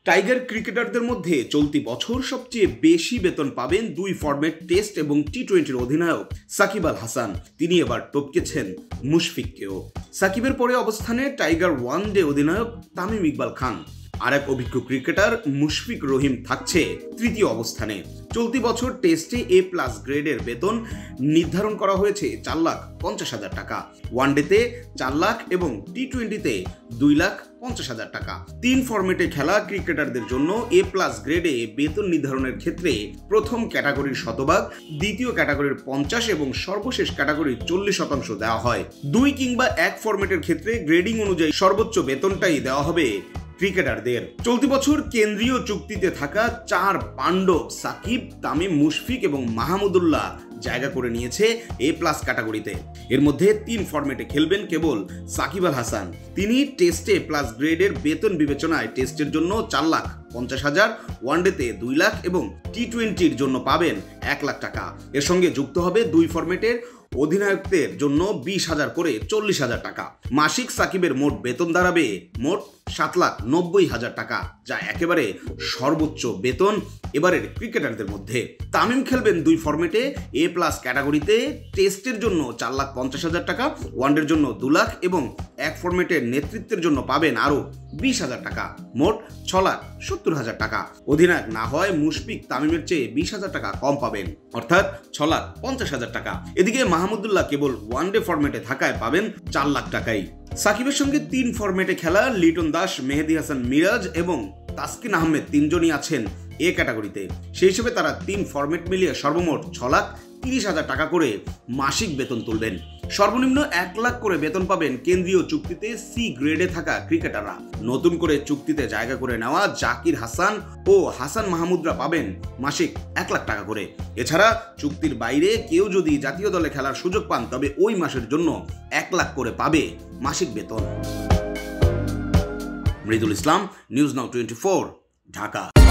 Tiger ক্রিকেটারদের মধ্যে চলতি বছর সবচেয়ে বেশি বেতন পাবেন দুই ফরম্যাট টেস্ট এবং টি-20 অধিনায়ক সাকিব আল হাসান। তিনি এবার টপকেছেন মুশফিককেও। সাকিবের পরে অবস্থানে টাইগার ওয়ানডে অধিনায়ক তামিম ইকবাল খান। আর এক অভিজ্ঞ ক্রিকেটার মুশফিক রহিম থাকছে তৃতীয় অবস্থানে। চলতি বছর টেস্টে এ+ গ্রেডের বেতন নির্ধারণ করা হয়েছে 4,50,000 টাকা, ওয়ানডেতে 4 লাখ এবং টি-20তে 2,50,000 টাকা। 3 ফরম্যাটে খেলা ক্রিকেটারদের জন্য এ+ গ্রেডে বেতন নির্ধারণের ক্ষেত্রে প্রথম ক্যাটাগরির শতভাগ, দ্বিতীয় ক্যাটাগরির 50 এবং সর্বশেষ ক্যাটাগরির 40% দেওয়া হয়। 2 কিংবা 1 ফরম্যাটের ক্ষেত্রে গ্রেডিং অনুযায়ী সর্বোচ্চ বেতনটাই দেওয়া হবে ক্রিকেটারদের। চলতি বছর কেন্দ্রীয় চুক্তিতে থাকা 4 পাণ্ডব সাকিব, তামিম, মুশফিক এবং মাহমুদুল্লাহ জায়গা করে নিয়েছে এ+ ক্যাটাগরিতে। এর মধ্যে 3 ফরম্যাটে খেলবেন কেবল শাকিব আল হাসান। তিনি টেস্টে এ+ গ্রেডের বেতন বিবেচনায় টেস্টের জন্য 4,50,000, ওয়ানডেতে 2 লাখ এবং টি-20-র জন্য পাবেন 1 লাখ টাকা। এর সঙ্গে যুক্ত হবে 2 ফরম্যাটের অধিনায়কদের জন্য 20,000 করে 40,000 টাকা। মাসিক সাকিবের মোট বেতন দাঁড়াবে মোট 7,90,000 টাকা, যা একেবারে সর্বোচ্চ বেতন এবারের ক্রিকেটারদের মধ্যে। তামিম খেলবেন 2 ফরম্যাটে এ+ ক্যাটাগরিতে। টেস্টের জন্য 4,50,000 টাকা, ওয়ানডের জন্য 2 লাখ এবং 1 ফরম্যাটের নেতৃত্বের জন্য পাবেন আরও 20,000 টাকা, মোট 6,70,000 টাকা। অধিনায়ক না হয় মুশফিক তামিমের চেয়ে 20,000 টাকা কম পাবেন, অর্থাৎ 6,50,000 টাকা। এদিকে মাহমুদুল্লাহ কেবল ওয়ানডে ফরম্যাটে থাকায় পাবেন 4 লাখ টাকাই। সাকিবের সঙ্গে 3 ফরম্যাটে খেলা লিটন দাস, মেহেদী হাসান মিরাজ এবং তাসকিন আহমেদ তিনজনই আছেন এ ক্যাটাগরিতে। সেই হিসেবে তারা 3 ফরম্যাট মিলিয়ে সর্বমোট 6,30,000 টাকা করে মাসিক বেতন তুলবেন। সর্বনিম্ন 1 লাখ করে বেতন পাবেন কেন্দ্রীয় চুক্তিতে সি গ্রেডে থাকা ক্রিকেটাররা। নতুন করে চুক্তিতে জায়গা করে নেওয়া জাকির হাসান ও হাসান মাহমুদরা পাবেন মাসিক 1 লাখ টাকা করে। এছাড়া চুক্তির বাইরে কেউ যদি জাতীয় দলে খেলার সুযোগ পান তবে ওই মাসের জন্য 1 লাখ করে পাবে মাসিক বেতন। Mridul Islam, news now 24, Dhaka.